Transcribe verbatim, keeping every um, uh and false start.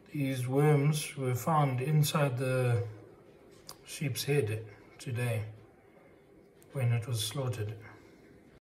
These worms were found inside the sheep's head today when it was slaughtered.